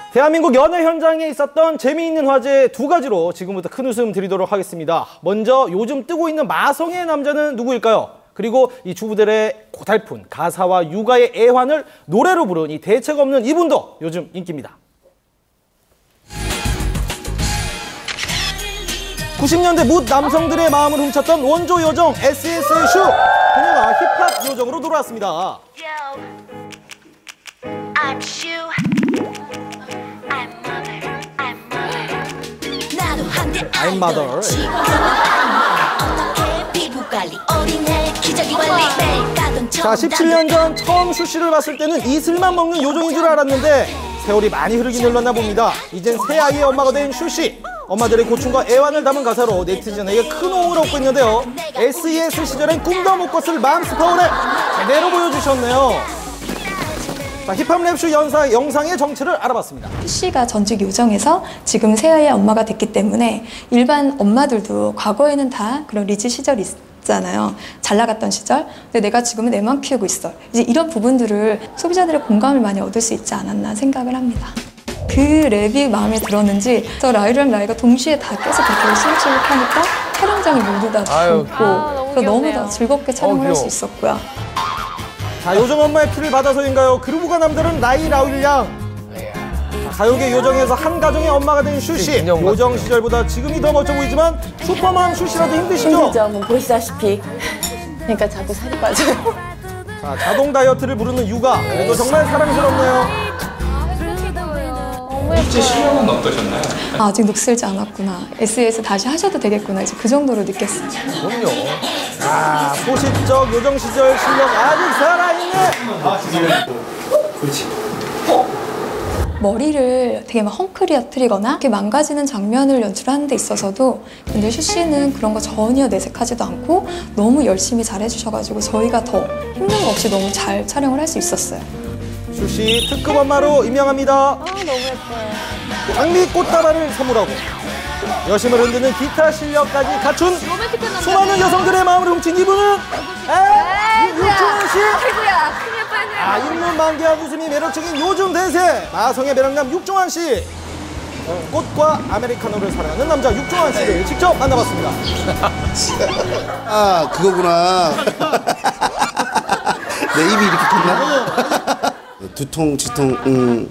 대한민국 연애 현장에 있었던 재미있는 화제 두 가지로 지금부터 큰 웃음 드리도록 하겠습니다. 먼저 요즘 뜨고 있는 마성의 남자는 누구일까요? 그리고 이 주부들의 고달픈 가사와 육아의 애환을 노래로 부른 이 대책 없는 이분도 요즘 인기입니다. 90년대 묻 남성들의 마음을 훔쳤던 원조 요정 SES의 슈! 그녀가 힙합 요정으로 돌아왔습니다. I'm Shu. I'm mother. 자, 17년 전 처음 슈 씨를 봤을 때는 이슬만 먹는 요정인 줄 알았는데 세월이 많이 흐르긴 흘렀나 봅니다. 이젠 새 아이의 엄마가 된 슈 씨. 엄마들의 고충과 애환을 담은 가사로 네티즌에게 큰 호응을 얻고 있는데요. SES 시절엔 꿈도 못 꿨을 맘스 파워를 제대로 보여주셨네요. 자, 힙합 랩쇼 영상의 정체를 알아봤습니다. 슈 씨가 전직 요정에서 지금 새아이의 엄마가 됐기 때문에 일반 엄마들도 과거에는 다 그런 리즈 시절이 있잖아요. 잘 나갔던 시절. 근데 내가 지금은 애만 키우고 있어. 이제 이런 부분들을 소비자들의 공감을 많이 얻을 수 있지 않았나 생각을 합니다. 그 랩이 마음에 들었는지 저 라이랑 라이가 동시에 다 계속 그렇게 열심히 하니까 촬영장이 모두 다 좁고 그래서 너무 다 즐겁게 촬영을 할 수 있었고요. 자, 요정 엄마의 피를 받아서인가요? 그루브가 남다른 라울 양. 가요계 요정에서 한 가정의 엄마가 된 슈 씨. 요정 시절보다 지금이 더 멋져 보이지만 슈퍼맘 슈 씨라도 힘드시죠? 힘들죠. 뭐 보시다시피. 그러니까 자꾸 살이 빠져요. 자, 자동 다이어트를 부르는 육아. 그래도 정말 사랑스럽네요. 실제 실력은 어떠셨나요? 아직 녹슬지 않았구나. SES 다시 하셔도 되겠구나. 이제 그 정도로 느꼈어요. 그럼요. 아, 소시적 요정 시절 실력 아직 살아있네. 그렇지. 머리를 되게 막 헝클어뜨리거나 이렇게 망가지는 장면을 연출하는 데 있어서도 근데 슈 씨는 그런 거 전혀 내색하지도 않고 너무 열심히 잘해주셔가지고 저희가 더 힘든 거 없이 너무 잘 촬영을 할 수 있었어요. 슈 씨 특급 엄마로 임명합니다. 아, 너무 예뻐요. 장미 꽃다발을 선물하고 여심을 흔드는 기타 실력까지 갖춘 수많은 여성들의 마음을 훔친 이분은 육중환 씨. 아이고야, 큰일 뻔했네. 아, 인문만개한 웃음이 매력적인 요즘 대세 마성의 매력남 육중환 씨. 꽃과 아메리카노를 사랑하는 남자 육중환 씨를 직접 만나봤습니다. 아, 그거구나. 내 입이 이렇게 컸나? 두통, 지통,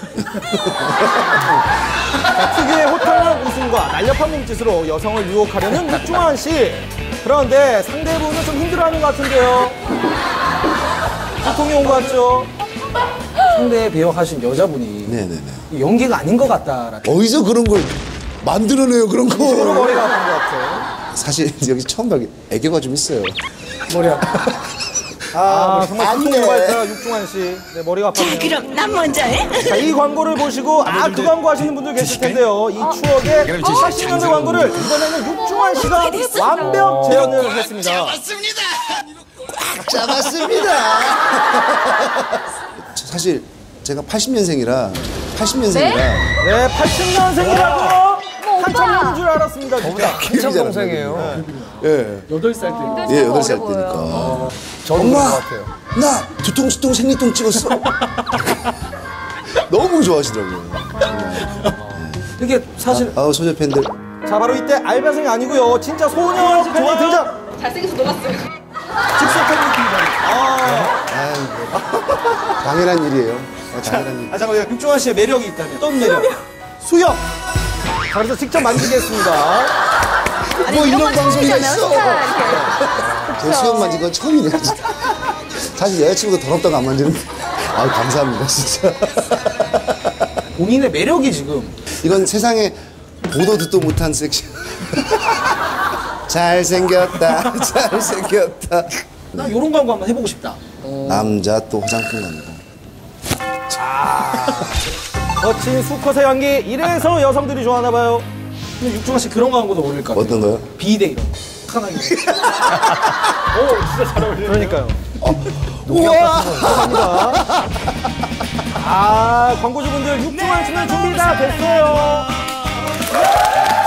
자, 특유의 호탕한 웃음과 날렵한 몸짓으로 여성을 유혹하려는 육중환 씨. 그런데 상대분은 좀 힘들어하는 것 같은데요. 두통이 온 것 같죠? 상대 배역하신 여자분이 네네네. 연기가 아닌 것 같다라는. 어디서 그런 걸 만들어내요, 그런 거. 식으로 머리가 아픈 것 같아요. 사실 여기 처음 뵈기 애교가 좀 있어요. 머리 아파. 아, 정말 두통 발사 육중환 씨. 네, 머리가 아팠네요. 그럼 난 먼저 해. 자, 이 광고를 보시고 그 광고 하시는 분들 계실 텐데요. 이 추억의 80년대 광고를 이번에는 육중환 씨가 완벽 재현을 했습니다. 꽉 잡았습니다. 사실 제가 80년생이라 네, 80년생이라고 한참 넘은 줄 알았습니다. 진짜. 한참 동생이에요. 예. 8살 때. 예, 8살 때니까. 저도 그런 것 같아요. 나 두통 생리통 찍었어. 너무 좋아하시더라고요. 이게 사실 아우, 소녀 팬들. 자, 바로 이때 알바생이 아니고요. 진짜 소녀 팬이 등장. 잘생겨서 녹았어요. 직접 팬 느낌이다. 당연한 일이에요. 당연한 일. 아, 잠깐만요. 육중환 씨의 매력이 있다면 어떤 매력? 수염. 자, 그래서 직접 만지겠습니다. 뭐 이런 방송이 있어. 제 수염 만진 건 처음이네요, 진짜. 사실 여자친구도 더럽다고 안 만지는데. 아, 감사합니다, 진짜. 본인의 매력이 지금. 이건 세상에 보도 듣도 못한 섹시. 잘생겼다. 나 이런 광고 한번 해보고 싶다. 남자 또 화장품 난다. 거친 수컷의 연기. 이래서 여성들이 좋아하나 봐요. 근데 육중환 씨 그런 광고도 어울릴 것 같아요. 어떤 거요? 비대 이런 거. 편하게. 오, 진짜 잘 어울리네. 그러니까요. 우와! 감사합니다. 아, 광고주분들 육중환 씨는 준비 다 됐어요.